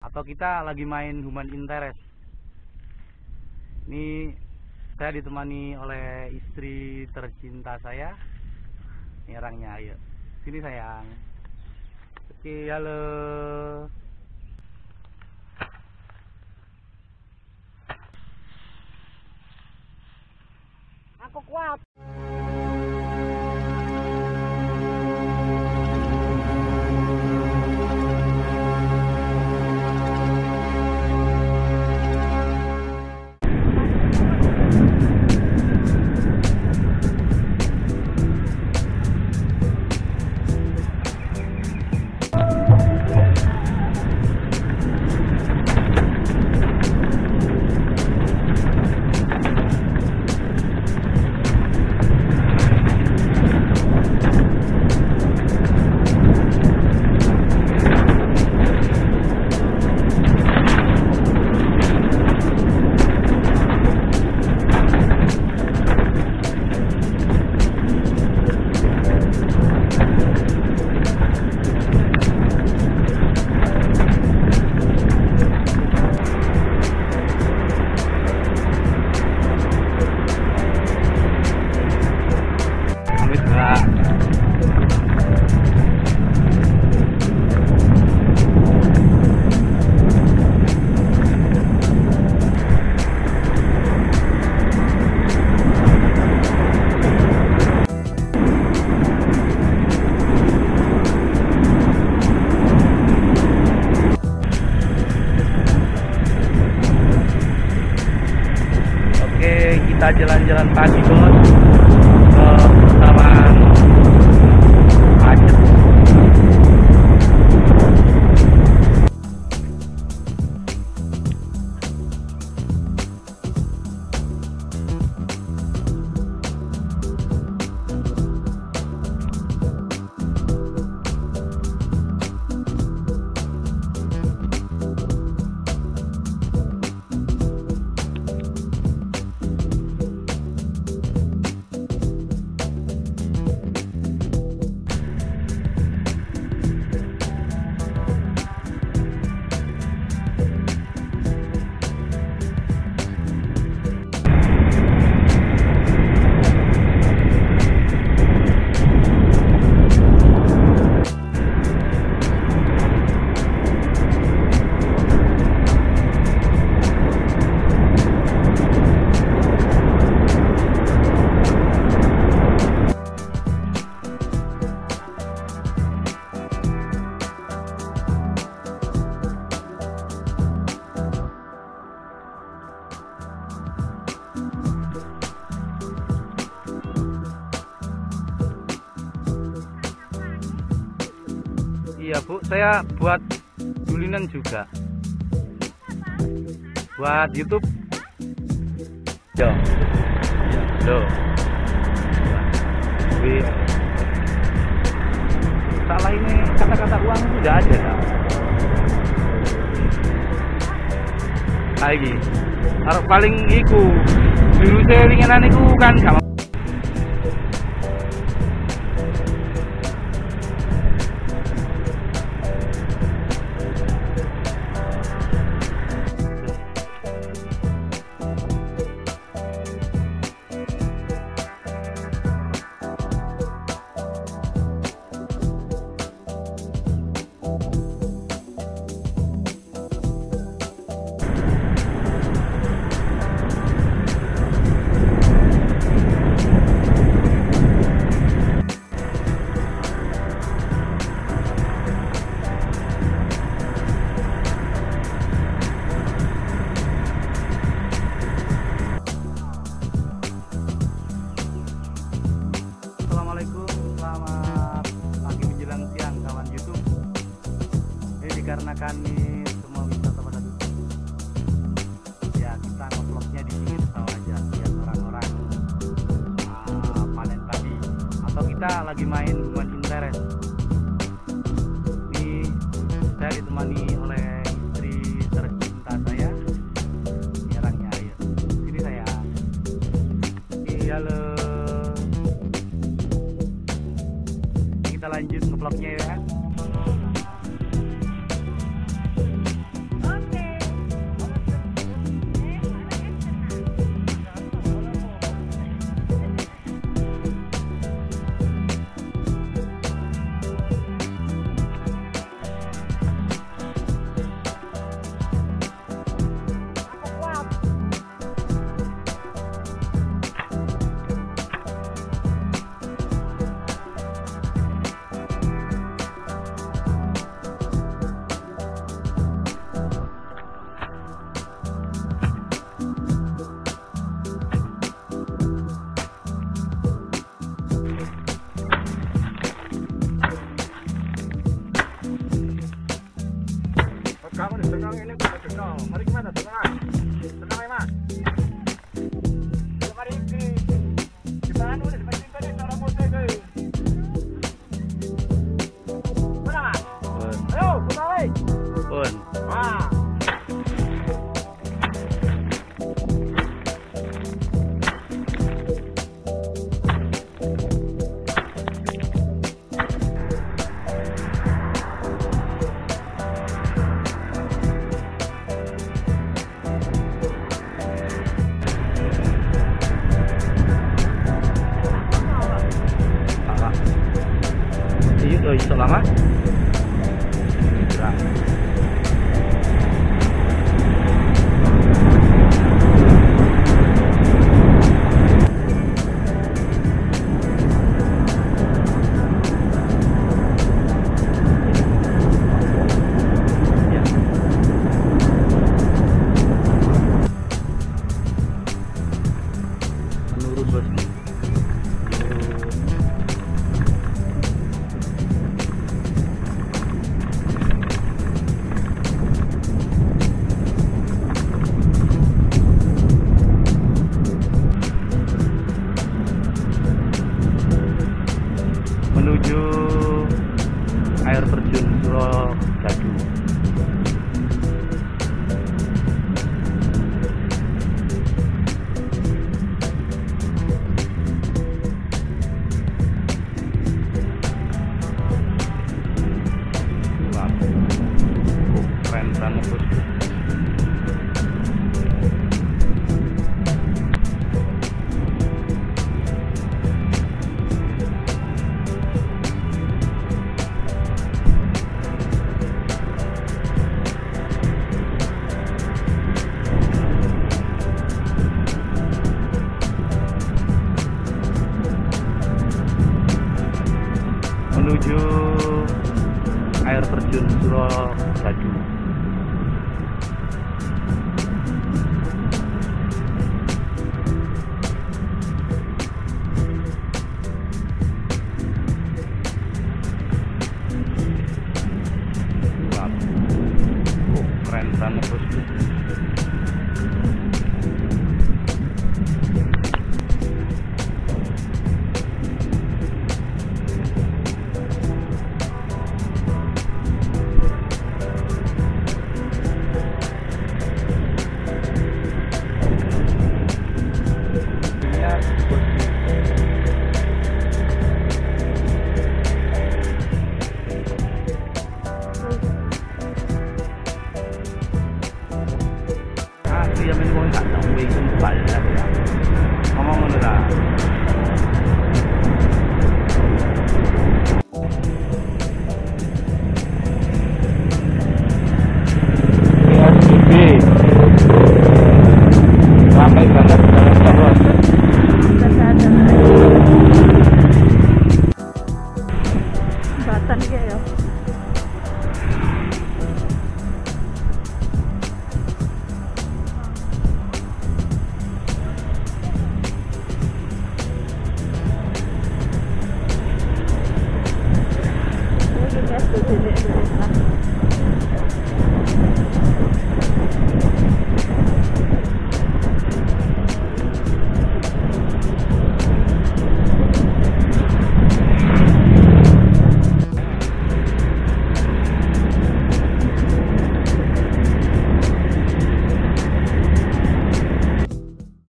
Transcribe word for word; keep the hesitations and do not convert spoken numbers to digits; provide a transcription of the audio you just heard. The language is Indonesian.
atau kita lagi main human interest. Ini saya ditemani oleh istri tercinta saya. Ini orangnya, ayo sini sayang. Oke, halo. Aku kuat. Kita jalan-jalan pagi bos ke Taman Pacet. Iya Bu, saya buat dulinan juga. Buat YouTube. Yo. Yo. Wih. Salah ini kata-kata uang sudah ada tak? Lagi. Harus paling iku. Dulu saya ringanan iku kan sama. Dikarenakan ini semua wisata pada tutup, ya kita nge-vlognya di pinggir sawah aja biar orang-orang uh, panen padi atau kita lagi main human interest. Ini saya ditemani oleh istri tercinta saya. Ini orangnya, ayo sini saya. Oke, halo. Kita lanjut nge-vlognya ya. tenang ini kita tenang. Mari gimana tenang? Tenang ya mas. Mari ke di mana udah seperti tadi cara motor guys. Mana mas? Ayo kembali. Pun. Ah. Itu iso lama. Menurun bosku. Menuju air terjun Surojadu. Wah, keren banget bosku. Menuju air terjun Surojadu. Wah, keren banget bosku. Dia main wong tak tahu wing sempal lah. Ngomong ngono lah.